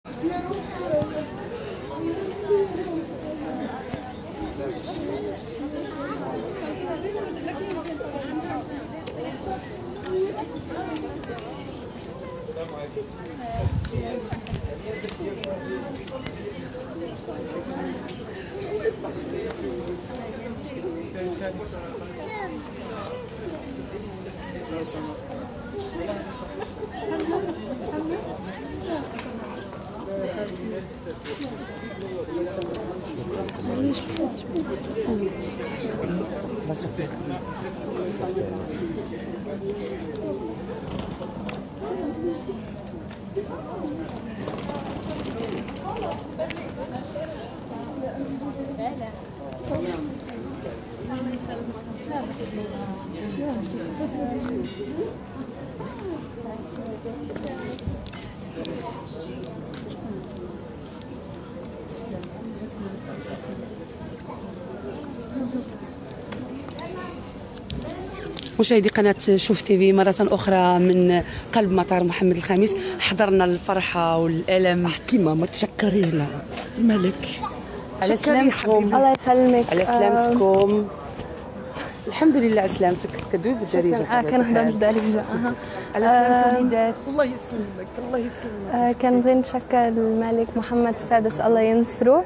مشاهدي قناة شوف تيفي مرة أخرى من قلب مطار محمد الخامس، حضرنا الفرحة والألم. احكي ماما تشكري الملك على سلامتكم. الله يسلمك. على سلامتكم. الحمد لله على سلامتك. كدوي بالدارجة. كنهضر بالدارجة. على سلامة الوليدات. الله يسلمك الله يسلمك. كنبغي نشكر الملك محمد السادس الله ينصرو.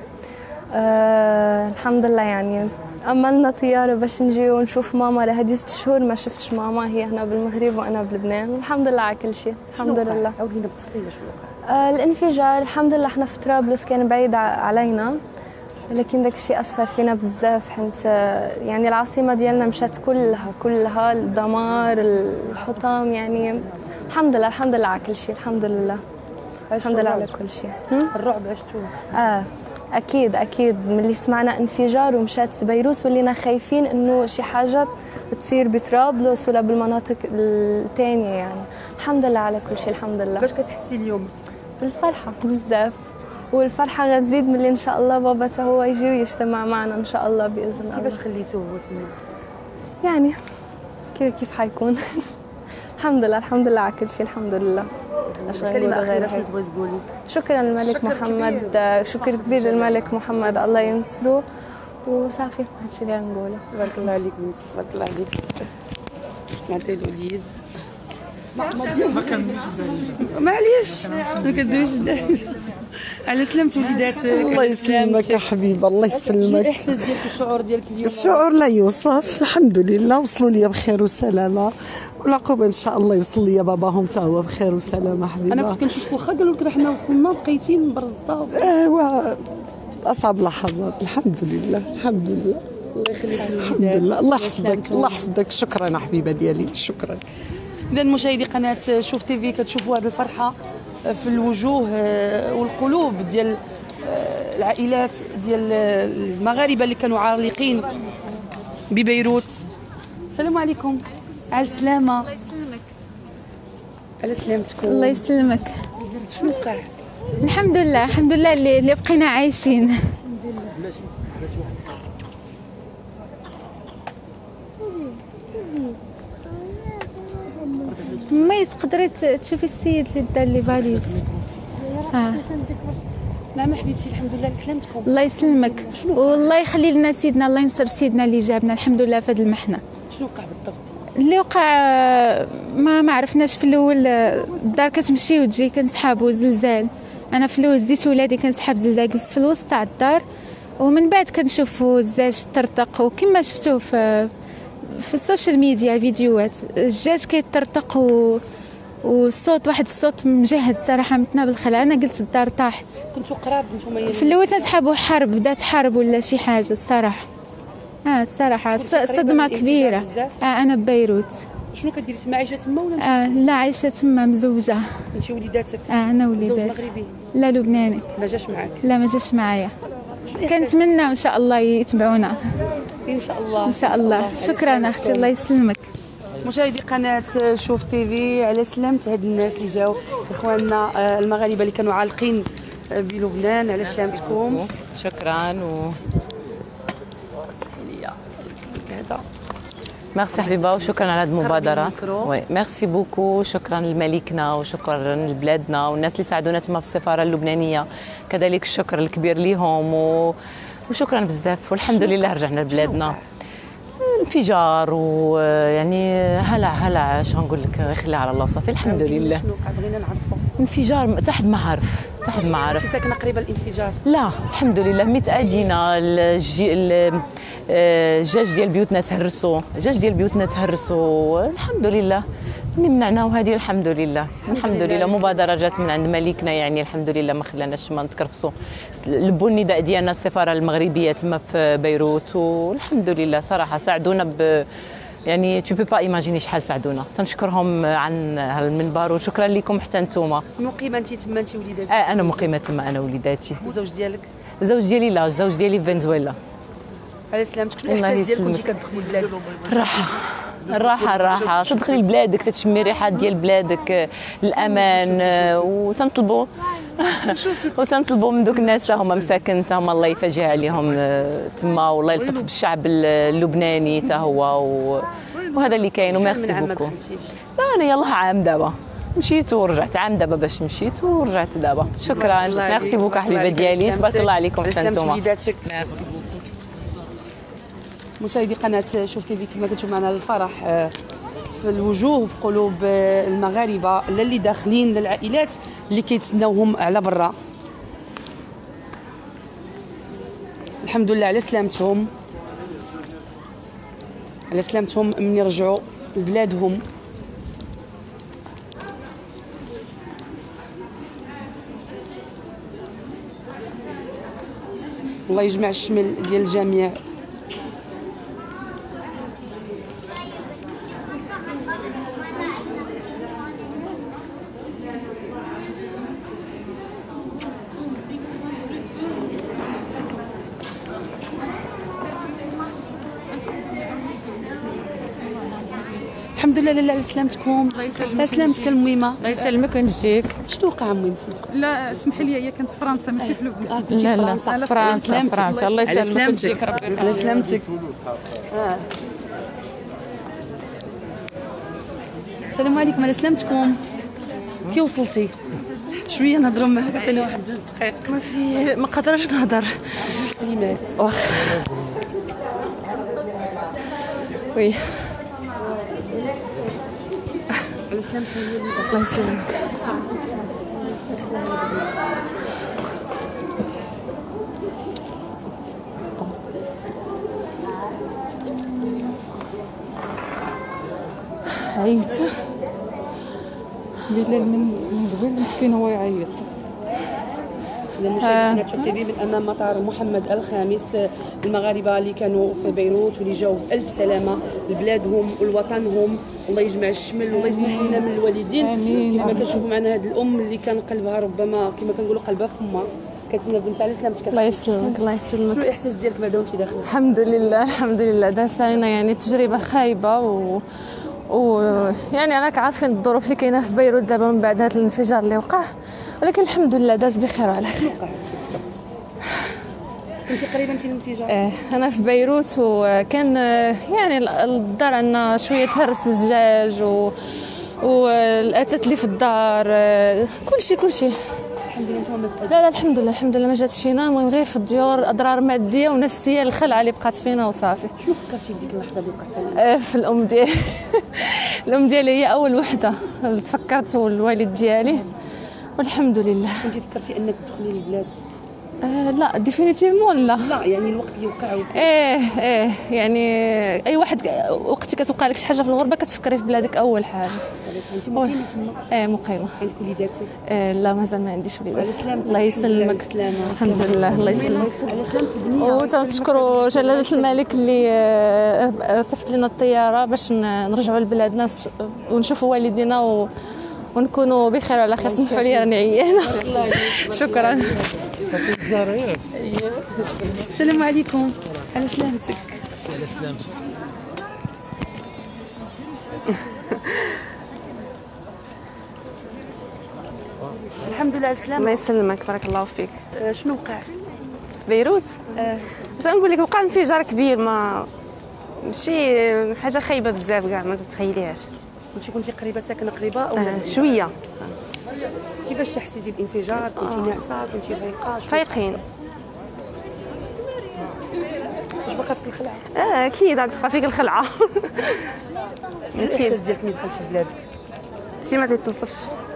الحمد لله يعني أملنا طيارة باش نجي ونشوف ماما. لهذه 6 شهور ما شفتش ماما، هي هنا بالمغرب وأنا بلبنان، والحمد لله على كل شيء. الحمد لله. عاود لينا بالتفصيل شنو وقع. الانفجار الحمد لله احنا في طرابلس كان بعيد علينا، لكن داك الشيء أثر فينا بزاف، حيت يعني العاصمة ديالنا مشات كلها الدمار الحطام، يعني الحمد لله على كل شيء. الحمد لله على كل شيء. الرعب عشتوه؟ اكيد ملي سمعنا انفجار ومشات بيروت ولينا خايفين انه شي حاجه تصير بطرابلس ولا بالمناطق الثانيه، يعني الحمد لله على كل شيء. الحمد لله. باش كتحسي اليوم؟ بالفرحه بزاف، والفرحه غتزيد ملي ان شاء الله بابا حتى هو يجي ويجتمع معنا ان شاء الله باذن الله. كيفاش خليتوه هو تما؟ يعني كيف حيكون. الحمد لله على كل شيء. الحمد لله. كلمة أخيرة شنو تبغي تقولي؟ شكرا للملك محمد، شكر كبير للملك محمد الله ينصرو، وصافي هادشي اللي غنقوله. تبارك الله عليك بنتي، تبارك الله عليك. نعطي الوليد. ما كندويش بالدارجة. معليش ما كندويش بالدارجة. على سلامة وليداتك. الله يسلمك يا حبيبه الله يسلمك. الاحساس ديالك الشعور ديالك اليوم؟ الشعور لا يوصف، الحمد لله وصلوا لي بخير وسلامه، والعقوبه ان شاء الله يوصل لي باباهم حتى هو بخير وسلامه حبيبه. انا كنت كنشوف واخا قالوا لك راه حنا وصلنا بقيتي مبرزطه. ايوا اصعب لحظات. الحمد لله الله يخليك الحمد لله. الله يحفظك الله يحفظك. شكرا حبيبه ديالي شكرا. اذا مشاهدي قناه شوف تيفي كتشوفوا هذه الفرحه في الوجوه والقلوب ديال العائلات ديال المغاربه اللي كانوا عالقين ببيروت. السلام عليكم. على السلامه. الله يسلمك. على سلامتكم. الله يسلمك. شنو وقع؟ الحمد لله اللي بقينا عايشين. ما تقدري تشوفي السيد اللي دار لي فاليز. نعم حبيبتي الحمد لله على سلامتكم. الله يسلمك والله يخلي لنا سيدنا، الله ينصر سيدنا اللي جابنا الحمد لله في هذه المحنه. شنو وقع بالضبط؟ اللي وقع ما عرفناش في الاول. الدار كتمشي وتجي كنسحابوا الزلزال. انا في الاول زيت ولادي كنسحاب الزلزال، جلست في الوسط تاع الدار، ومن بعد كنشوفوا الزاج طرطق، وكما شفتوه في السوشيال ميديا فيديوهات الدجاج كيطرطق والصوت واحد الصوت مجهد صراحه متنا بالخلع. انا قلت الدار طاحت. كنتو قراب نتوما؟ في الاول تنسحبوا حرب، بدات حرب ولا شي حاجه الصراحه. الصراحه صدمه كبيره. انا ببيروت. شنو كديري تما؟ عايشه تما ولا لا عايشه تما مزوجه. انت وليداتك؟ انا وليداتي. زوج مغربي؟ لا لبناني. ما جاش معاك؟ لا ما جاش معايا. كنتمنى ان شاء الله يتبعونا ان شاء الله. ان شاء الله. شكرا اختي الله يسلمك. مشاهدي قناه شوف تيفي على سلامة هاد الناس اللي جاوا اخواننا المغاربه اللي كانوا عالقين بلبنان، على سلامتكم. شكرا. هذا ميرسي حبيبه وشكرا على هذه المبادره. وي ميرسي بوكو، شكرا لملكنا وشكرا لبلادنا والناس اللي ساعدونا تما في السفاره اللبنانيه، كذلك الشكر الكبير ليهم وشكرا بزاف. والحمد لله رجعنا لبلادنا. انفجار ويعني هلع شو نقول لك، خليها على الله وصافي. الحمد لله. شنو بغينا نعرفوا؟ انفجار تحت ما عارف. انت ساكنه قريبه الانفجار؟ لا الحمد لله متأدينا. الجاج ديال بيوتنا تهرسوا الحمد لله. منعناه وهذه الحمد لله. مبادره جات من عند ملكنا، يعني الحمد لله ما خلاناش ما نتكرفسوا. لبوا النداء ديالنا السفاره المغربيه تما في بيروت، والحمد لله صراحه ساعدونا يعني تو بو با ايماجيني شحال ساعدونا. تنشكرهم عن هالمنبر وشكرا لكم حتى نتوما. مقيمه انت تما انت وليداتك؟ انا مقيمه تما انا وليداتي. الزوج ديالك؟ الزوج ديالي لا، الزوج ديالي في فنزويلا. على سلامتك. شنو الاحساس ديالك كنتي كتدخلي لبلادك؟ الراحه تدخلي لبلادك تشمي ريحات ديال بلادك، الامان. وتنطلبوا من دوك الناس هما مساكن هما الله يفجع عليهم تما، والله يلطف بالشعب اللبناني تا هو وهذا اللي كاين. وميرسي بوكو. لا انا يلاه عام دابا مشيت ورجعت، عام دابا باش مشيت ورجعت دابا. شكرا ميرسي بوكو حبيبه ديالي، تبارك الله عليكم حتى نتوما. ميرسي بوكو. مشاهدي قناه شوف تيفي، كما كنتم معنا الفرح في الوجوه وفي قلوب المغاربه، لا اللي داخلين لا العائلات اللي كيتسناوهم على برا. الحمد لله على سلامتهم، من يرجعوا لبلادهم. الله يجمع الشمل ديال الجميع. الحمد لله لاله على سلامتكم. على سلامتك الميمه. الله يسلمك ونجيك. شنو وقع ميمتي؟ لا اسمح لي، هي كانت في فرنسا ماشي في لبنان. لا فرنسا. الله يسلمك ونجيك. على سلامتك. السلام عليكم. على سلامتكم. كي وصلتي؟ شويه نهضروا معاك، عطيني واحد 2 دقائق. ما قدرش نهضر. كلمات واخا وي. على سلامتك. الله يسلمك. عييت بلال من قبل، مسكين هو يعيط. مشاهدينا تشوف تيفي من امام مطار محمد الخامس، المغاربه اللي كانوا في بيروت واللي جاوا بألف سلامه لبلادهم ولوطنهم. الله يجمع الشمل والله يسمح لنا من الوالدين. كما كنشوفوا معنا هذه الام اللي كان قلبها ربما كما كنقولوا قلبها في فمها، كتسنى بنت على سلامتك. الله يسلمك. الله يسلمك. شنو الاحساس ديالك بعدا وانت داخله؟ الحمد لله دازت علينا يعني تجربه خايبه يعني راك عارفين الظروف اللي كاينه في بيروت دابا من بعد هذا الانفجار اللي وقع، ولكن الحمد لله داز بخير وعلى خير. كنتي قريبه انت للانفجار؟ انا في بيروت، وكان يعني الدار عندنا شويه تهرس الزجاج والاثاث اللي في الدار، كل شيء الحمد لله. انت لا الحمد لله ما جاتش فينا. المهم غير في الديور اضرار ماديه ونفسيه، الخلعه اللي بقات فينا وصافي. شنو فكرتي في ديك اللحظه اللي وقع فيها؟ في الام ديالي. الام ديالي هي اول وحده تفكرت، والوالد ديالي، والحمد لله. كنتي فكرتي انك تدخلي للبلاد؟ لا ديفينيتيفمون لا يعني الوقت اللي وقع يعني اي واحد وقت كتوقع لك شي حاجه في الغربه كتفكري في بلادك اول حاجه. انت مقيمه تما؟ مقيمه. عندك وليداتك؟ لا مازال ما عنديش وليدات. الله يسلمك. الحمد لله. الله يسلمك. على سلامتك الدنيا. وتنشكروا جلاله الملك اللي صيفط لنا الطياره باش نرجعوا لبلادنا ونشوفوا والدينا ونكونوا بخير وعلى خير. سمحوا لي راني عيانه. شكرا. السلام عليكم. على سلامتك. على سلامتك. الحمد لله على السلامة. الله يسلمك. بارك الله فيك. شنو وقع؟ بيروت؟ باش نقول لك وقع انفجار كبير، ما ماشي حاجه خايبه بزاف كاع ما تتخيليهاش. كنتي قريبه ساكنه قريبه او شويه. كيفاش حسيتي بانفجار؟ كنتي ناعسه؟ كنتي فايقه؟ فايقين. واش باقا فيك الخلعه؟ اكيد غتبقى فيك الخلعه. الاحساس ديالك ملي دخلتي البلاد؟ شي ما تيتوصفش.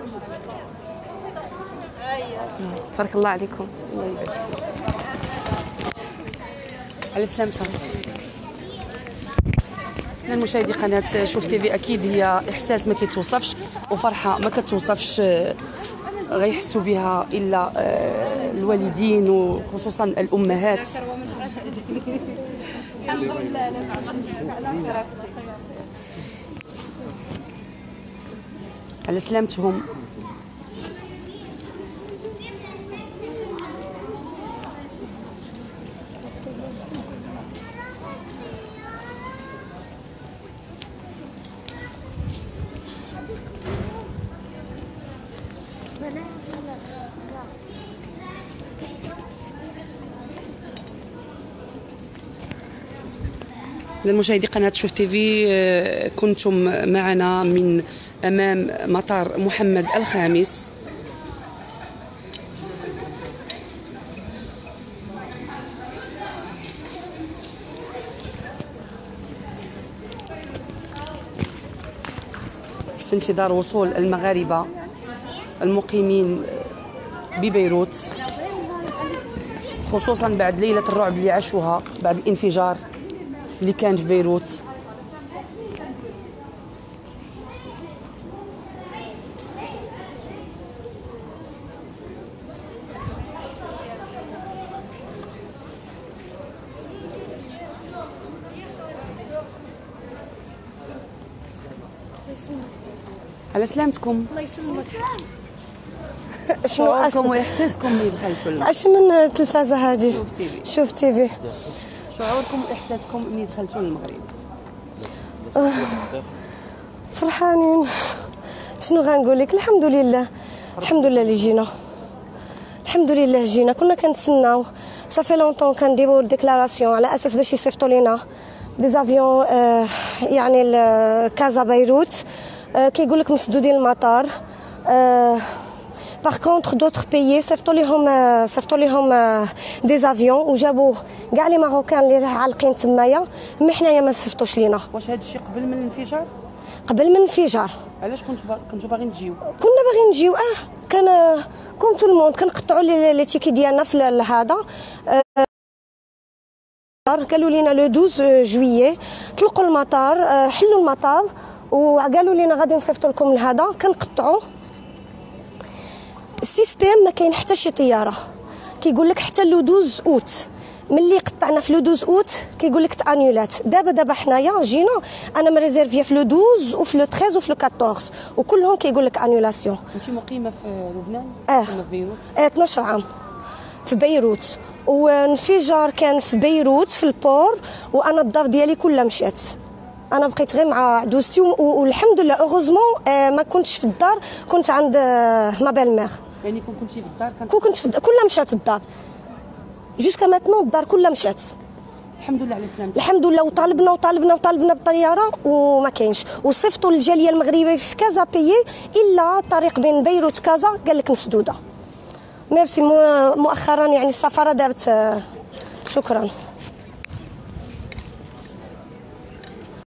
بارك الله عليكم. الله يبارك فيك. على سلامتها. المشاهدي قناه شوف تيفي، اكيد هي احساس ما كيتوصفش وفرحه ما كتوصفش غيحسوا بها الا الوالدين وخصوصا الامهات. على سلامتهم. للمشاهدي قناة شوف تيفي، كنتم معنا من أمام مطار محمد الخامس. في انتظار وصول المغاربة المقيمين ببيروت، خصوصا بعد ليلة الرعب اللي عاشوها بعد الانفجار اللي كان في بيروت. على سلامتكم. الله يسلمك. شعوركم واحساسكم ملي دخلتوا لنا؟ اش من التلفازه هذه؟ شوف تيفي. شعوركم واحساسكم ملي دخلتوا للمغرب؟ فرحانين. شنو غنقول لك؟ الحمد لله، الحمد لله اللي جينا، الحمد لله جينا. كنا كنتسناو صافي لونطون كنديروا ديكلاراسيون على اساس باش يصيفطوا لينا دي زافيون يعني كازا بيروت. كيقول لك مسدودين المطار. باغ كونطخ دوطخ بيي صيفطوا ليهم دي زافيون وجابوا كاع لي ماروكان اللي عالقين تمايا، مي حنايا ما صيفطوش لينا. واش هذا الشيء قبل من الانفجار؟ قبل من الانفجار. علاش كنتوا باغيين تجيو؟ كنا باغيين نجيو. كان كوم تو الموند كنقطعوا لي تيكي ديالنا في هذا. قالوا لينا لو 12 جويي طلقوا المطار، حلوا المطار وقالوا لينا غادي نصيفطوا لكم لهذا. كنقطعوا السيستيم، ما كاين حتى شي طياره. كيقول لك حتى لو 12 اوت. ملي قطعنا في لو 12 اوت كيقول لك تانيولات. دابا حنايا جينا، انا مريزيرفيه في لو 12 وفي لو 13 وفي لو 14 وكلهم كيقول لك انيولاسيون. انت مقيمه في لبنان؟ في بيروت. 12 عام في بيروت، وانفجار كان في بيروت في البور، وانا الدار ديالي كلها مشات. انا بقيت غير مع دوزتي والحمد لله اوغوزمون ما كنتش في الدار، كنت عند ما بيل مير. يعني كنتي في الدار؟ كنت في الدار كلها مشات الدار جوسكا ماتنون، الدار كلها مشات. الحمد لله على سلامتك. الحمد لله. وطالبنا بالطياره وما كاينش، وصيفطوا للجاليه المغربيه في كازا بيي الا الطريق بين بيروت كازا قال لك مسدوده. ميرسي. مؤخرا يعني السفاره دارت. شكرا.